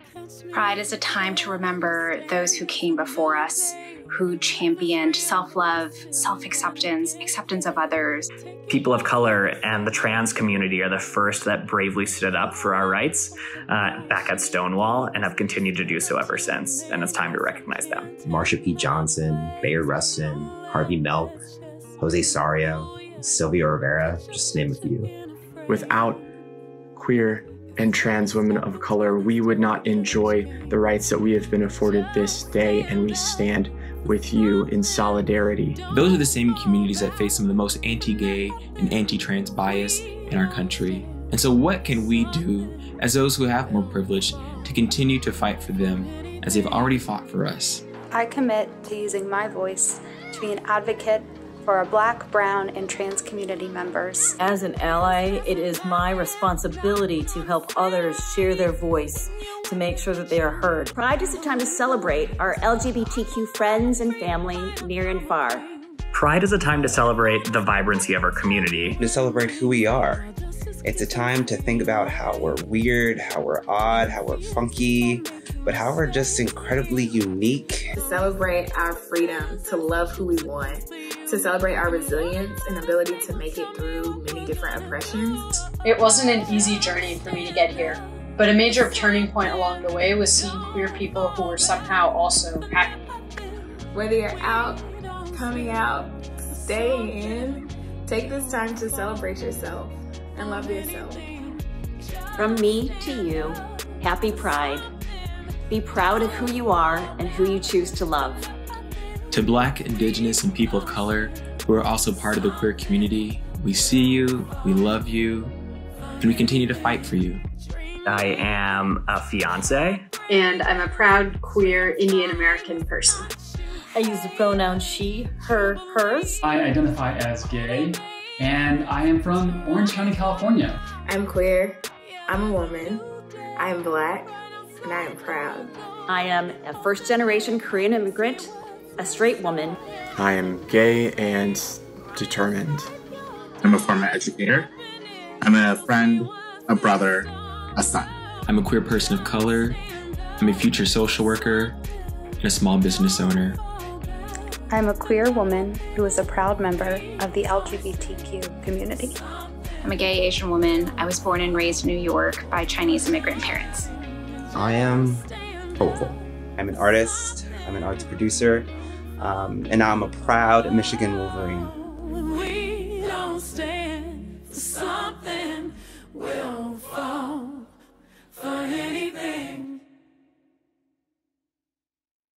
Pride is a time to remember those who came before us, who championed self-love, self-acceptance, acceptance of others. People of color and the trans community are the first that bravely stood up for our rights back at Stonewall and have continued to do so ever since. And it's time to recognize them. Marsha P. Johnson, Bayard Rustin, Harvey Milk, Jose Sario, Sylvia Rivera, just to name a few. Without queer and trans women of color, we would not enjoy the rights that we have been afforded this day, and we stand with you in solidarity. Those are the same communities that face some of the most anti-gay and anti-trans bias in our country. And so what can we do as those who have more privilege to continue to fight for them as they've already fought for us? I commit to using my voice to be an advocate for our Black, brown, and trans community members. As an ally, it is my responsibility to help others share their voice to make sure that they are heard. Pride is a time to celebrate our LGBTQ friends and family near and far. Pride is a time to celebrate the vibrancy of our community. To celebrate who we are. It's a time to think about how we're weird, how we're odd, how we're funky, but how we're just incredibly unique. To celebrate our freedom to love who we want, to celebrate our resilience and ability to make it through many different oppressions. It wasn't an easy journey for me to get here, but a major turning point along the way was seeing queer people who were somehow also happy. Whether you're out, coming out, staying in, take this time to celebrate yourself and love yourself. From me to you, happy Pride. Be proud of who you are and who you choose to love. To Black, Indigenous, and people of color who are also part of the queer community, we see you, we love you, and we continue to fight for you. I am a fiance. And I'm a proud, queer, Indian American person. I use the pronoun she, her, hers. I identify as gay, and I am from Orange County, California. I'm queer, I'm a woman, I am Black, and I am proud. I am a first-generation Korean immigrant, a straight woman. I am gay and determined. I'm a former educator. I'm a friend, a brother, a son. I'm a queer person of color. I'm a future social worker and a small business owner. I'm a queer woman who is a proud member of the LGBTQ community. I'm a gay Asian woman. I was born and raised in New York by Chinese immigrant parents. I am hopeful. I'm an artist, I'm an arts producer, and now I'm a proud Michigan Wolverine. We don't stand